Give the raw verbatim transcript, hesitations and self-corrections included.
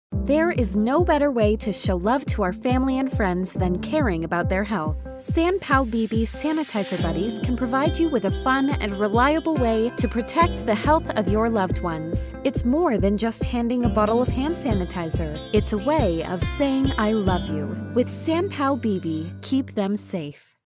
There is no better way to show love to our family and friends than caring about their health. Sanpao B B Sanitizer Buddies can provide you with a fun and reliable way to protect the health of your loved ones. It's more than just handing a bottle of hand sanitizer. It's a way of saying I love you. With Sanpao B B, keep them safe.